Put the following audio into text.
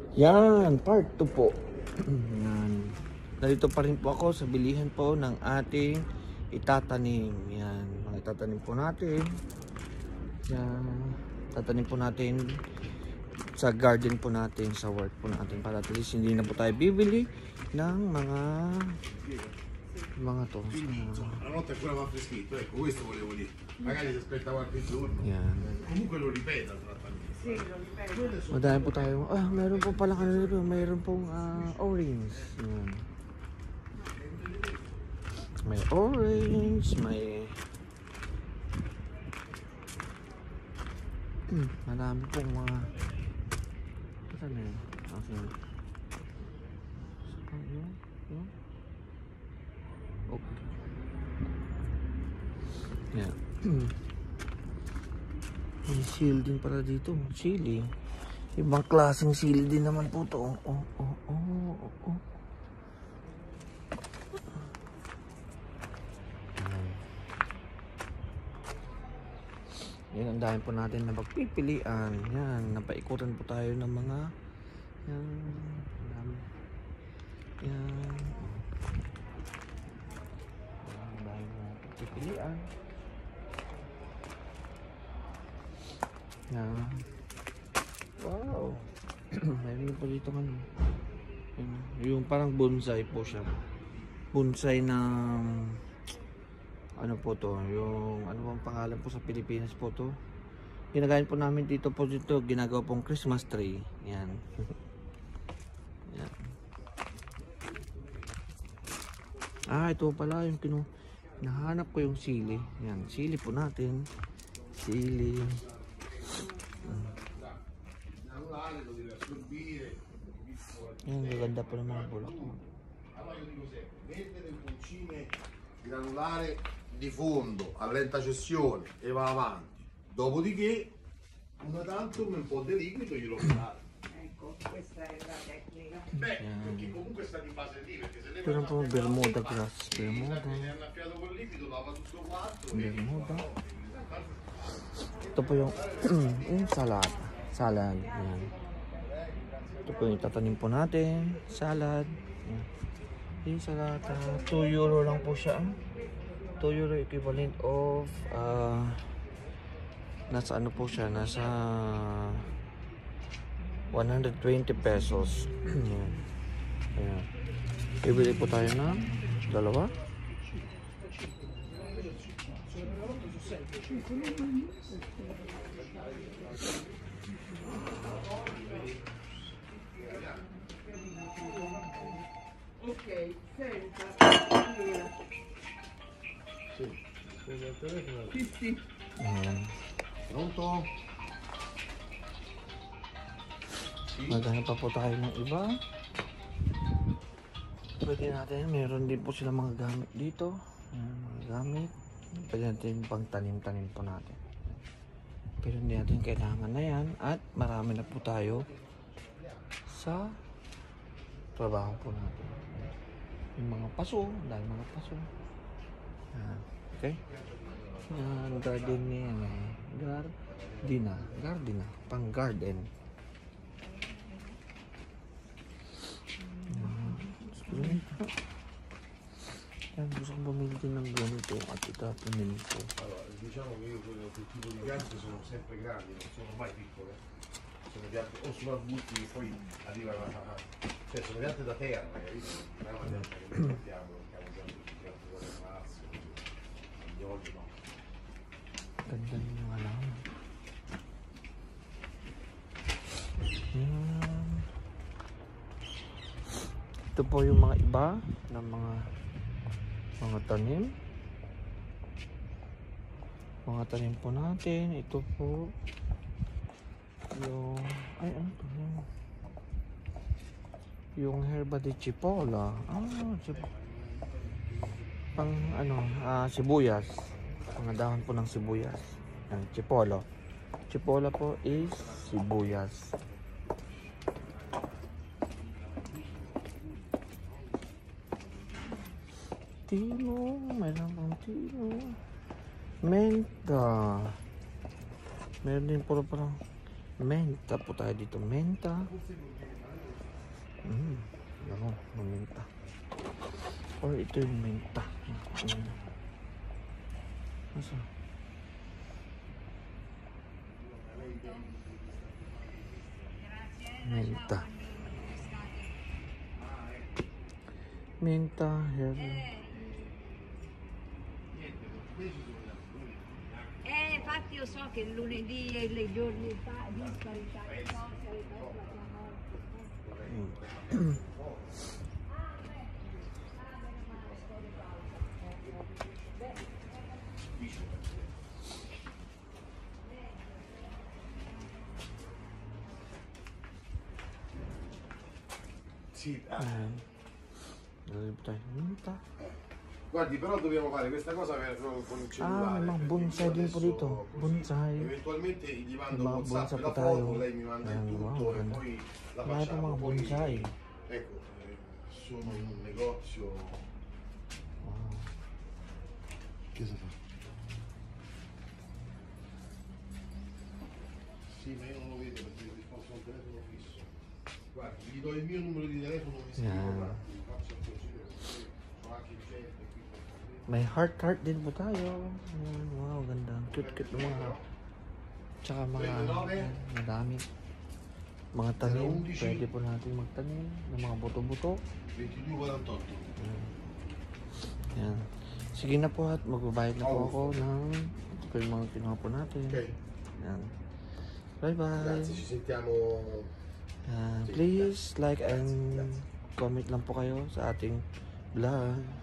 Yan, part 2 po. Yan. Narito pa rin po ako sa bilihan po ng ating itatanim. Yan, mga itatanim po natin. Yan, tatanim po natin sa garden po natin, sa work po natin, para at least hindi na po tayo bibili ng mga to. La notte ancora va freschetto, ecco, questo volevo dire. Magari si aspetta qualche giorno. Yan. Comunque lo ripeta il trattamento. Sì, lo ripeto. Madami po tayo. Meron po pala kanina, meron pong orange. Yan. May orange, may marami pong mga ano yun? Okay. Yan. May seal din para dito. Sili. Ibang klaseng sili din naman po to. Yan, ang dami po natin na pagpipilian. Yan, napaikutan po tayo ng mga yan. Yan. Ang dami na pagpipilian. Yan. Wow. Mayroon po dito ano. Yung parang bonsai po siya. Bonsai ng ano po to, yung ano bang pangalan po sa Pilipinas po to. Ginagawa po namin dito po dito, ginagawa pong Christmas tree. Yan. Yan. Ito pala yung nahanap ko yung sili. Yan, sili po natin. Sili. Yan, gaganda po ng mga bulak. Granulare di fondo a lenta cessione e va avanti, dopodiché una tantum un po' di liquido glielo dare. Ecco, questa è la tecnica. Beh, perché comunque sta di base lì, perché se ne Però un po' Bermuda grass, Bermuda. è annaffiato col liquido, lava tutto quanto. Bermuda. Ito po yung salad. Salad. Yan. Ito po yung tatanim po natin. Salad. Yan. Yung salad. 2 euro lang po siya. 2 euro equivalent of nasa ano po siya, nasa 120 pesos. Ayan. Ayan. Bibili po tayo ng dalawa. Ok, senta. Sì. Ayan. Pronto? Maghanap pa po tayo ng iba. Pwede natin, meron din po sila mga gamit dito. Ayan, mga gamit. Pwede natin pang tanim-tanim po natin. Pero hindi natin kailangan na yan. At marami na po tayo sa trabaho po natin. Yung mga paso, dahil mga paso. Ayan. Okay? Yan, garden niya yan eh. Gardena. Pang garden. Yan, gusto kong bumili din ng ganito at itatanim ko. Allora, diciamo che io quel tipo di piante sono sempre grandi, non sono mai piccole. Sono piante o sono arbusti che poi arrivano a... cioè sono piante da terra, capito? Non è una pianta che noi mettiamo piante con le mazze, gli oli, no. Ganda yung halaman. Yan. Ito po yung mga iba ng mga tanim. Mga tanim po natin. Ito po yung ano to? Yung herba de chipola. Pang ano, sibuyas. Mga dahon po ng sibuyas. Ang chipolo. Chipola po is sibuyas. Tino, mayroon pang tino. Menta. Meron din po parang menta po tayo dito. Menta. Maminta. Or ito yung minta. Asa? Minta. Minta, here. Infatti io so che il lunedì e i giorni dispari tante cose, le cose la morte. Sì, Ayan. Lalib tayo. Minta. guardi, però dobbiamo fare questa cosa con il cellulare. May mga perché bonsai io din po adesso dito. così, Bonsai. Eventualmente gli mando Mga un WhatsApp bonsai la pa tayo. foto, lei mi manda il Ayan, tutto wow, e ganda. poi la Wala itong facciamo. mga Poi, bonsai. ecco, sono in un negozio. Wow. Che si fa? Sì, ma io non lo vedo perché mi risposto a un telefono fisso. Guardi, gli do il mio numero di telefono, mi scrivo Yeah. un attimo, faccio il consiglio perché ho anche il centro qui. May heart din po tayo. Ayan, wow, ganda. Cute-cute ng mga. Tsaka mga ayan, madami. Mga tanim. Pwede po natin magtanim ng mga buto-buto. 22,48. Ayan. Sige na po at magbabayad na po ako ng ito yung mga kinuha po natin. Ok, Ayan. Bye-bye. grazie, ci sentiamo. Please like and comment lang po kayo sa ating vlog.